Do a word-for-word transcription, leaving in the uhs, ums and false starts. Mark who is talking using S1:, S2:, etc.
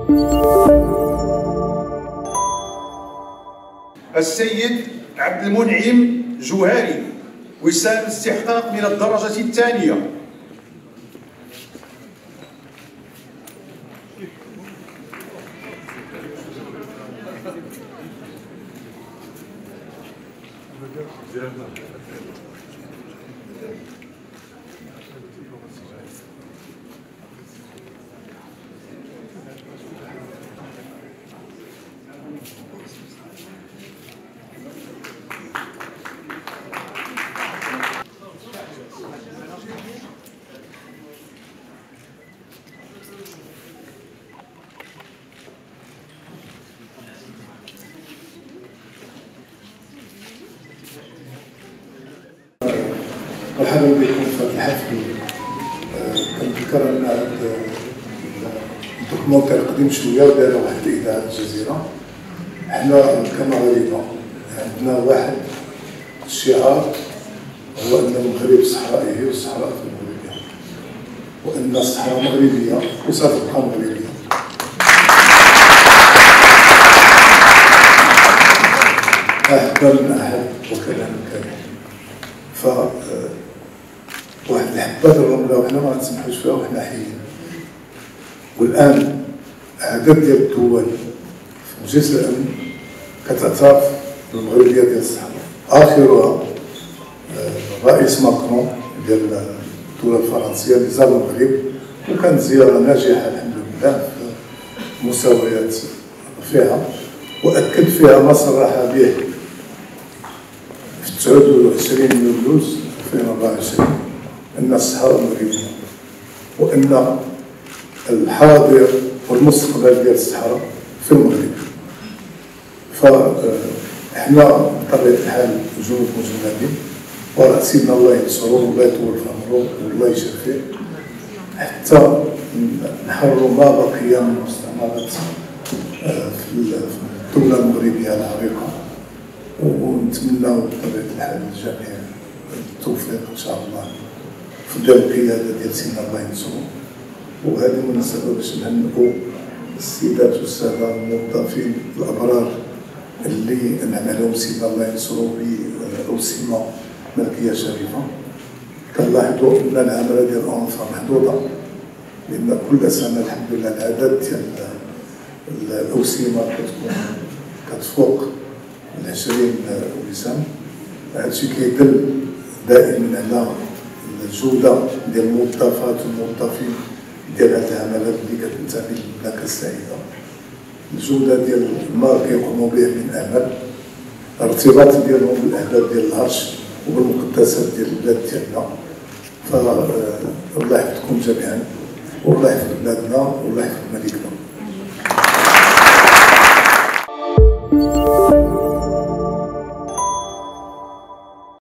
S1: السيد عبد المنعم جوهري وسام استحقاق من الدرجة الثانية.
S2: مرحبا بكم في هذا الحفل. كنذكر ان هذا الدوكيومونتير قديم شويه ودار واحد الاذاعه الجزيره. حنا كمغاربه عندنا واحد الشعار هو ان المغرب صحرائي والصحراء في المغربيه، وان الصحراء مغربيه وستبقى مغربيه. أحبا من أحب وكلام كريم. ف واحد الحبات الرمله وحنا ما غنسمحوش فيها وحنا حيين. والان عدد ديال الدول في مجلس الامن كتعترف بالمغربيه ديال الصحراء، اخرها الرئيس ماكرون ديال الدوله الفرنسيه اللي زار المغرب، وكانت زياره ناجحه الحمد لله في مستويات رفيعه، واكد فيها ما صرح به في تسعة وعشرين يوليوز ألفين وأربعة وعشرين أن الصحراء مغربية، وأن الحاضر والمستقبل ديال الصحراء في المغرب. فإحنا بطبيعة الحال جنود مجندين، وراه سيدنا الله ينصرو والله يطول في عمرو والله يشفيه، حتى نحرروا ما بقي من مستعمرات في الدولة المغربية العريقة، ونتمناو بطبيعة الحال للجميع التوفيق ان شاء الله في دار القياده ديال سيدنا الله ينصرو. وهذه مناسبه باش نهنئوا السيدات والساده الموظفين الابرار اللي انعم عليهم سيدنا الله ينصرو باوسمه ملكيه شريفه. كنلاحظوا ان العمله ديال الانفا محدوده، لان كل سنه الحمد لله العدد ديال الاوسمه كتكون كتفوق العشرين وسام. هادشي كيدل دائما على الجوده ديال الموظفات والموظفين ديال هاد العمليات اللي كتنتمي للمملكه السعيده، الجوده ديال ما كيقوموا به من عمل، الارتباط ديالهم بالاهداف ديال العرش وبالمقدسات ديال البلاد ديالنا. فالله يحفظكم جميعا، والله يحفظ بلادنا، والله يحفظ ملكنا.